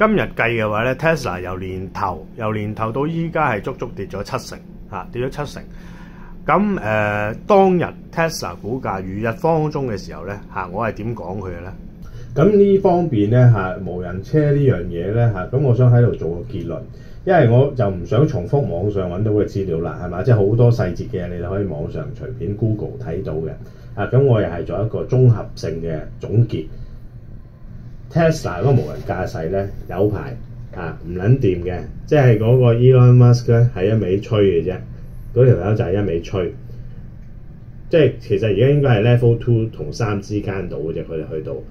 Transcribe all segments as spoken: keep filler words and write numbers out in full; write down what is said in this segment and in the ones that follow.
今日計嘅話咧 ，Tesla 由年頭由年頭到依家係足足跌咗七成，嚇跌咗七成。咁誒、呃、當日 Tesla 股價如日方中嘅時候咧，嚇我係點講佢嘅咧？ 咁呢方面咧嚇無人車呢樣嘢咧嚇，咁我想喺度做個結論，因為我就唔想重複網上揾到嘅資料啦，係嘛？即係好多細節嘅嘢你哋可以網上隨便 Google 睇到嘅。啊，咁我又係做一個綜合性嘅總結。Tesla 嗰個無人駕駛咧有排啊唔撚掂嘅，即係嗰個 Elon Musk 咧係一味吹嘅啫，嗰條友就係一味吹。即係其實而家應該係 Level Two 同三之間度嘅啫，佢哋去到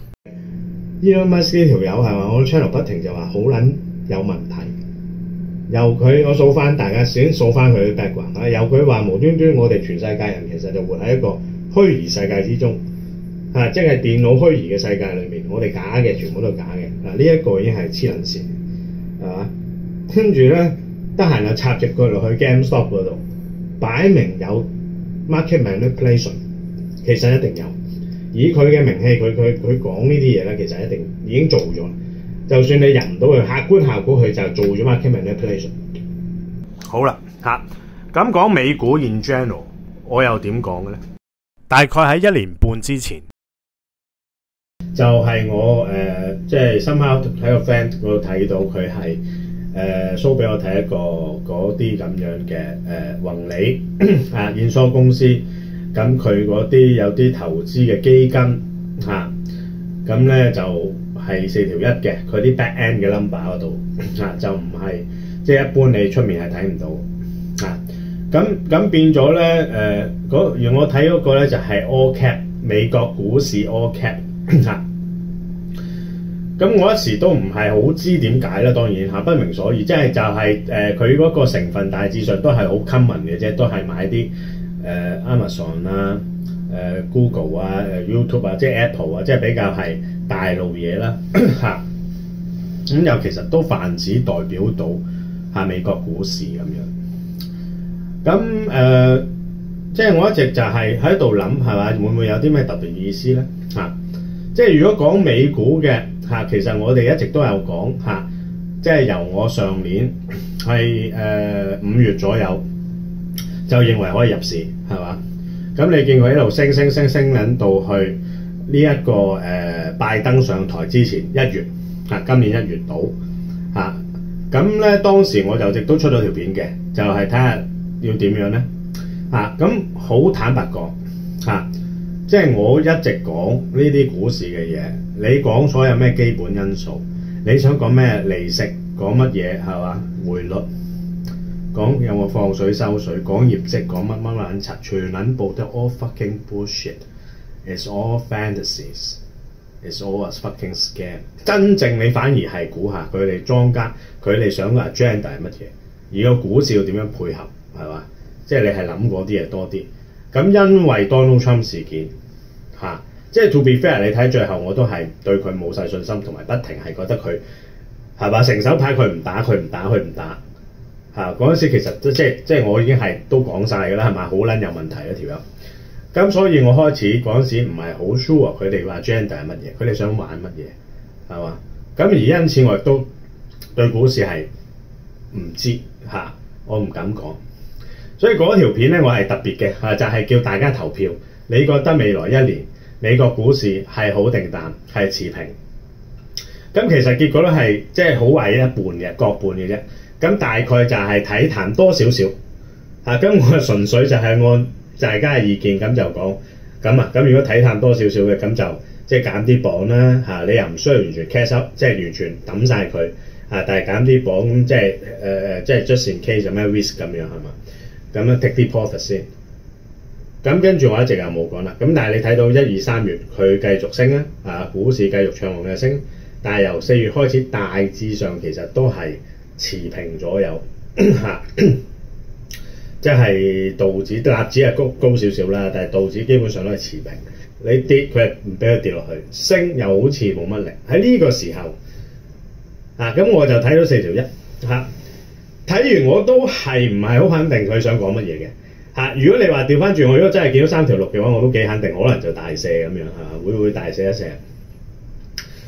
Elon Musk 呢條友係嘛？我 channel 不停就話好撚有問題。由佢我數翻大家先數翻佢嘅 background 啊，由佢話無端端我哋全世界人其實就活喺一個虛擬世界之中。啊！即係電腦虛擬嘅世界裏面，我哋假嘅全部都係假嘅。嗱、啊，呢、這、一個已經係黐撚線，係嘛？跟住咧，得閒又插隻腳落去 GameStop 嗰度，擺明有 market manipulation， 其實一定有。以佢嘅名氣，佢佢佢講呢啲嘢咧，其實一定已經做咗。就算你入唔到去，客觀效果佢就做咗 market manipulation。 好啦，嚇咁講美股 in general， 我又點講嘅咧？大概喺一年半之前。 就係我誒、呃，即係 somehow 喺個 friend 嗰度睇到佢係誒 show 俾我睇一個嗰啲咁樣嘅誒、呃、宏利啊現梭公司，咁佢嗰啲有啲投資嘅基金嚇，咁、啊、咧就係四條一嘅，佢啲 back end 嘅 number 嗰度嚇就唔係即係一般你出面係睇唔到嚇，咁、啊、咁變咗咧誒嗰而我睇嗰個咧就係 all cap 美國股市 all cap。嚇！咁我一時都唔係好知點解啦，當然嚇不明所以，即係就係誒佢嗰個成分大致上都係好 common 嘅啫，都係買啲誒、呃、Amazon 啊、誒、呃、Google 啊、誒 YouTube 啊，即係 Apple 啊，即係比較係大路嘢啦嚇。咁又其實都泛指代表到嚇美國股市咁樣。咁誒、呃，即係我一直就係喺度諗係嘛，會唔會有啲咩特別意思咧嚇？即係如果講美股嘅嚇，其實我哋一直都有講嚇，即係由我上年係誒五月左右就認為可以入市係嘛？咁你見佢一路升升升升緊到去呢、這、一個誒、呃、拜登上台之前一月嚇，今年一月到嚇，咁咧當時我就亦都出咗條片嘅，就係睇下要點樣咧嚇，咁好坦白講嚇。即係我一直講呢啲股市嘅嘢，你講所有咩基本因素，你想講咩利息，講乜嘢係嘛？匯率，講有冇放水收水，講業績，講乜乜撚柒，全撚部都 all fucking bullshit，it's all fantasies，it's all a fucking scam。真正你反而係估下佢哋莊家，佢哋想嘅 agenda 係乜嘢，而個股市要點樣配合係嘛？即係你係諗嗰啲嘢多啲。咁因為 Donald Trump 事件嚇、啊，即係 to be fair，你睇最後我都係對佢冇晒信心，同埋不停係覺得佢係嘛成手牌佢唔打佢唔打佢唔打嚇嗰陣時，其實即即即係我已經係都講晒㗎啦，係嘛好撚有問題一條友。咁所以我開始嗰陣時唔係好 sure 佢哋話 agenda 係乜嘢，佢哋想玩乜嘢係嘛？咁而因此我亦都對股市係唔知嚇、啊，我唔敢講。所以嗰條片咧，我係特別嘅嚇，就係、是、叫大家投票。你覺得未來一年美國股市係好定淡，係持平？咁其實結果都係即係好壞一半嘅，各半嘅啫。咁大概就係睇淡多少少嚇。咁我純粹就係按大家嘅意見咁就講咁啊。咁如果睇淡多少少嘅，咁就即係減啲磅啦嚇。你又唔需要完全 cash out，即係完全抌晒佢嚇，但係減啲磅，即係誒誒，即係 just in case 有咩 risk 咁樣係嘛？咁樣 take 啲 profit 先，咁跟住我一直又冇講啦。咁但係你睇到一二三月佢繼續升啦，啊股市繼續暢旺嘅升，但係由四月開始大致上其實都係持平左右嚇，即係道指納指係高高少少啦，但係道指基本上都係持平。你跌佢係唔俾佢跌落去，升又好似冇乜力。喺呢個時候啊，咁我就睇到四條一嚇。睇完我都係唔係好肯定佢想講乜嘢嘅嚇。如果你話調翻轉，我如果真係見到三條六嘅話，我都幾肯定，可能就大瀉咁樣嚇，會唔會大瀉一瀉？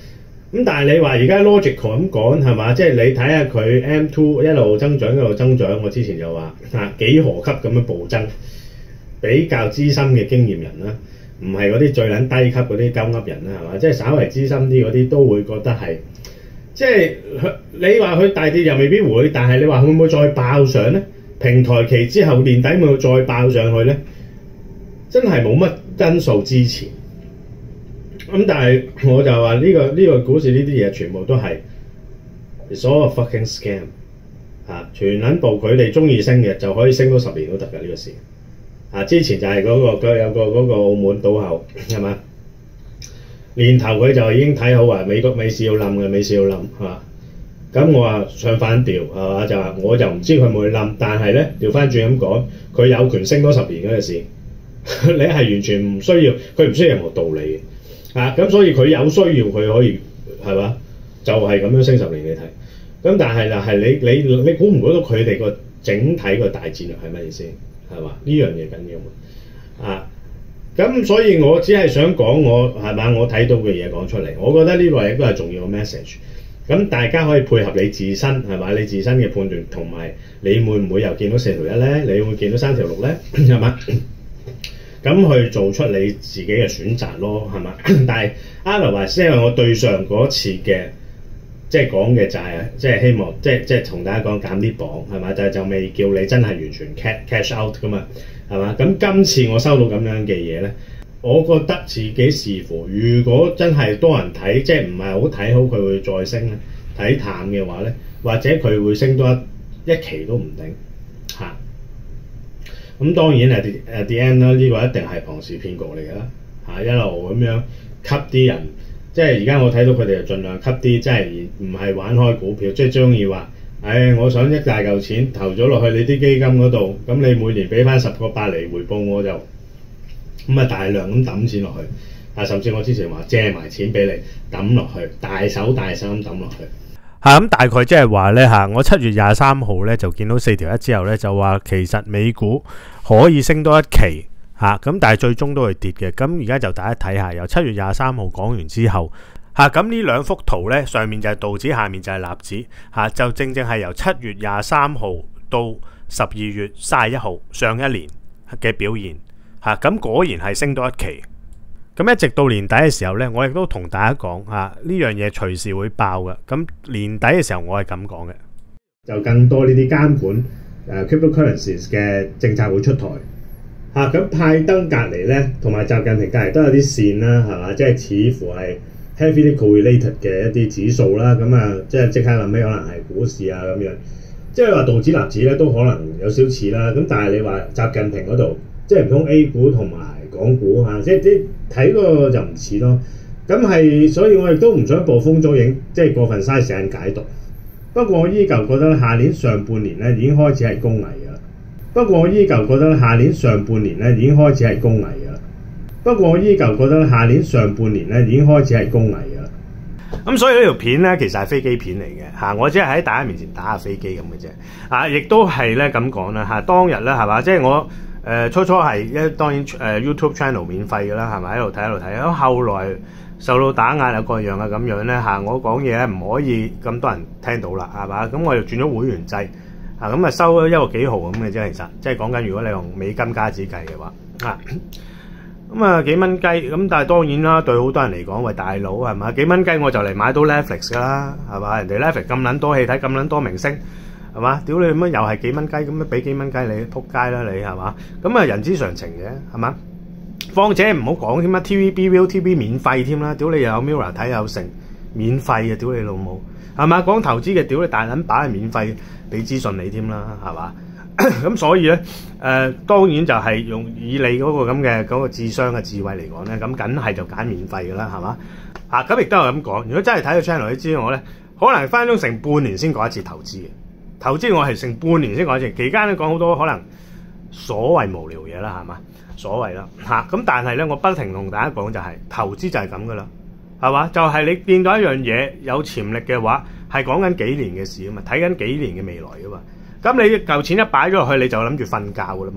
咁但係你話而家 logical 咁講係嘛？即係你睇下佢 M 二 一路增長一路增長，我之前就話啊幾何級咁樣暴增，比較資深嘅經驗人啦，唔係嗰啲最撚低級嗰啲鳩噏人啦，係嘛？即係稍為資深啲嗰啲都會覺得係，即係你話佢大跌又未必會，但係你話會唔會再爆上咧？平台期之後年底會唔會再爆上去咧？真係冇乜因素支持。咁但係我就話呢、這個呢、這個股市呢啲嘢全部都係所有 fucking scam 啊！全撚部佢哋中意升嘅就可以升多十年都得㗎呢個市啊！之前就係嗰、那個有個嗰、那個澳門賭後係嘛？年頭佢就已經睇好話美國美市要冧嘅，美市要冧係嘛？咁我話唱反調係嘛？就話我就唔知佢會唔會冧，但係咧調翻轉咁講，佢有權升多十年嗰個市，你係完全唔需要，佢唔需要任何道理嘅。啊，咁所以佢有需要佢可以係嘛？就係、是、咁樣升十年你睇，咁但係就係你你你估唔估到佢哋個整體個大戰略係乜嘢先係嘛？呢樣嘢緊要嘛？啊，咁所以我只係想講我係嘛？我睇到嘅嘢講出嚟，我覺得呢個係一個係重要嘅 message。咁大家可以配合你自身係嘛？你自身嘅判斷同埋你會唔會又見到四條一咧？你會見到三條六咧？係嘛？咁去做出你自己嘅選擇咯，係嘛？但係 otherwise，因為我對上嗰次嘅即係講嘅就係、是、即係希望即係即係同大家講減啲磅係嘛？就就未叫你真係完全 cash cash out 噶嘛，係嘛？咁今次我收到咁樣嘅嘢咧，我覺得自己視乎，如果真係多人睇，即係唔係好睇好佢會再升咧，睇淡嘅話咧，或者佢會升多一,一期都唔定嚇。咁當然係 at the end 啦，呢個一定係龐氏騙局嚟㗎啦嚇，一路咁樣吸啲人，即係而家我睇到佢哋就盡量吸啲，即係唔係玩開股票，即係中意話，誒、哎、我想一大嚿錢投咗落去你啲基金嗰度，咁你每年俾翻十個八厘回報，我就咁啊大量咁抌錢落去，啊甚至我之前話借埋錢俾你抌落去，大手大手咁抌落去。 嚇咁、嗯、大概即係話咧嚇，我七月廿三號咧就見到四條一之後咧就話其實美股可以升多一期嚇，咁、啊、但係最終都係跌嘅。咁而家就大家睇下，由七月廿三號講完之後嚇，咁、啊、呢兩幅圖咧上面就係道指，下面就係納指嚇、啊，就正正係由七月廿三號到十二月三十一號上一年嘅表現嚇，咁、啊、果然係升多一期。咁一直到年底嘅時候咧，我亦都同大家講嚇，呢樣嘢隨時會爆嘅。咁年底嘅時候，我係咁講嘅， 就更多呢啲監管誒 cryptocurrencies 嘅政策會出台嚇。咁、啊、拜登隔離咧，同埋習近平隔離都有啲線啦，係嘛？即係似乎係 heavily correlated 嘅一啲指數啦。咁啊，即係即刻諗起可能係股市啊咁樣。即係話道指納指咧都可能有少似啦。咁但係你話習近平嗰度，即係唔通 A 股同埋港股嚇，即係啲睇個就唔似咯。咁係，所以我亦都唔想捕風捉影，即係過分嘥時間解讀。不過我依舊覺得下年上半年咧已經開始係高危㗎啦。不過我依舊覺得下年上半年咧已經開始係高危㗎啦。不過我依舊覺得下年上半年咧已經開始係高危㗎啦。 咁所以呢條片咧其實係飛機片嚟嘅嚇，我只係喺大家面前打下飛機咁嘅啫。啊，亦都係咧咁講啦嚇，當日咧係嘛，即係我。誒、呃、初初係一當然誒、呃、YouTube channel 免費㗎啦，係咪喺度睇喺度睇？咁後來受到打壓啊各樣啊咁樣咧嚇，我講嘢咧唔可以咁多人聽到啦，係嘛？咁我就轉咗會員制啊，咁啊收咗一個幾毫咁嘅啫，其實即係講緊如果你用美金加紙計嘅話啊，咁啊幾蚊雞咁，但係當然啦，對好多人嚟講，喂大佬係嘛？幾蚊雞我就嚟買到 Netflix 㗎啦，係嘛？人哋 Netflix 咁撚多戲睇，咁撚多明星。係嘛？屌你乜又係幾蚊雞咁樣俾幾蚊雞你，撲街啦你係嘛？咁啊人之常情嘅係嘛？況且唔好講添啊 ，T V B、V O T V 免費添啦，屌你又有 Mirror 睇有成免費嘅，屌你老母係嘛？講投資嘅，屌你大撚把係免費俾資訊你添啦，係嘛？咁所以咧誒、呃，當然就係用以你嗰個咁嘅嗰個智商嘅智慧嚟講咧，咁梗係就揀免費㗎啦，係嘛？啊咁亦都係咁講，如果真係睇個 channel 你知我咧，可能分分鐘成半年先講一次投資嘅。投資我係成半年先講一次，期間咧講好多可能所謂無聊嘢啦，係嘛？所謂啦嚇，咁但係咧，我不停同大家講就係、是、投資就係咁噶啦，係嘛？就係、是、你見到一樣嘢有潛力嘅話，係講緊幾年嘅事啊嘛，睇緊幾年嘅未來噶嘛。咁你嚿錢一擺咗落去，你就諗住瞓覺噶啦嘛，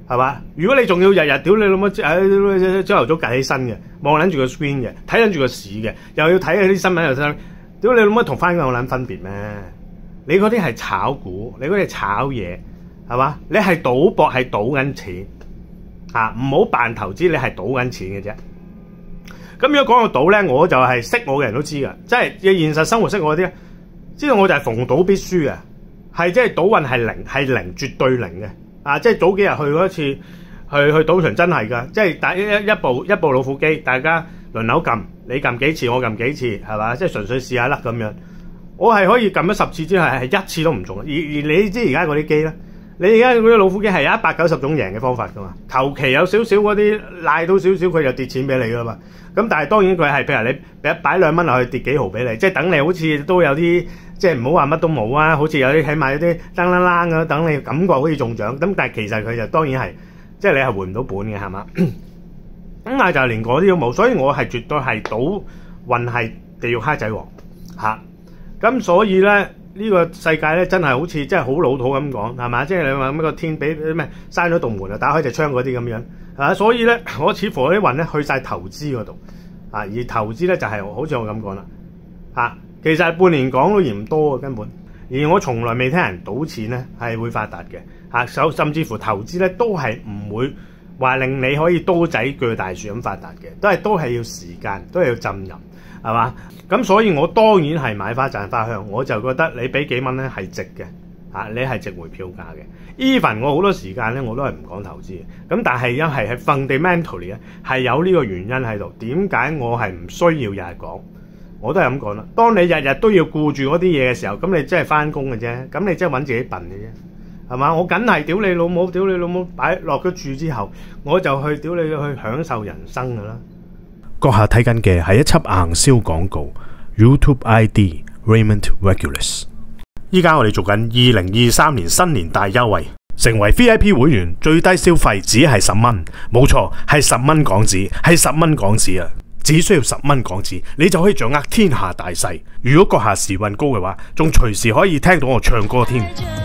係嘛？如果你仲要日日屌你老母誒朝頭早趌起身嘅，望撚住個 screen 嘅，睇撚住個市嘅，又要睇下啲新聞又睇，屌你老母同翻工有撚分別咩？你嗰啲係炒股，你嗰啲係炒嘢，係嘛？你係賭博係賭緊錢嚇，唔好扮投資，你係賭緊錢嘅啫。咁如果講到賭咧，我就係識我嘅人都知㗎，即係現實生活識我啲咧，知道我就係逢賭必輸嘅，係即係賭運係零，係零，絕對零嘅。啊！即係早幾日去嗰一次，去去賭場真係㗎，即係打一一一部一部老虎機，大家輪流撳，你撳幾次，我撳幾次，係嘛？即係純粹試下甩咁樣。我係可以撳咗十次之後係一次都唔中。而而你知而家嗰啲機咧，你而家嗰啲老虎機係有一百九十種贏嘅方法㗎嘛？求其有少少嗰啲賴到少少，佢就跌錢俾你㗎嘛。咁但係當然佢係譬如你擺擺兩蚊落去跌幾毫俾你，即係等你好似都有啲。即係唔好話乜都冇啊，好似有啲起碼有啲啷啷啷咁，等你感覺好似中獎。咁但係其實佢就當然係，即係你係回唔到本嘅，係嘛？咁但係就連嗰啲都冇，所以我係絕對係賭運係地獄蝦仔王嚇。咁、啊、所以咧呢、呢個世界咧真係好似真係好老土咁講，係嘛？即係你話乜個天俾咩閂咗道門啊，打開隻窗嗰啲咁樣啊。所以咧我似乎啲運咧去晒投資嗰度啊，而投資咧就係、是、好似我咁講啦嚇。其實半年講都嫌多啊，根本。而我從來未聽人賭錢咧係會發達嘅嚇，甚至乎投資咧都係唔會話令你可以刀仔鋸大樹咁發達嘅，都係都係要時間，都係要浸淫，係嘛？咁所以我當然係買花讚花香，我就覺得你俾幾蚊咧係值嘅嚇，你係值回票價嘅。even 我好多時間咧我都係唔講投資嘅，咁但係因係係 fundamentally 咧係有呢個原因喺度，點解我係唔需要日日講？我都係咁講啦。當你日日都要顧住嗰啲嘢嘅時候，咁你真係翻工嘅啫。咁你真係揾自己笨嘅啫，係嘛？我梗係屌你老母，屌你老母擺落咗注之後，我就去屌你去享受人生㗎啦。 閣下睇緊嘅係一輯硬銷廣告 ，YouTube I D Raymond Regulus。依家我哋做緊二零二三年新年大優惠，成為 V I P 會員最低消費只係十蚊，冇錯係十蚊港紙，係十蚊港紙啊！只需要十蚊港紙，你就可以掌握天下大勢。如果閣下時運高嘅話，仲隨時可以聽到我唱歌添。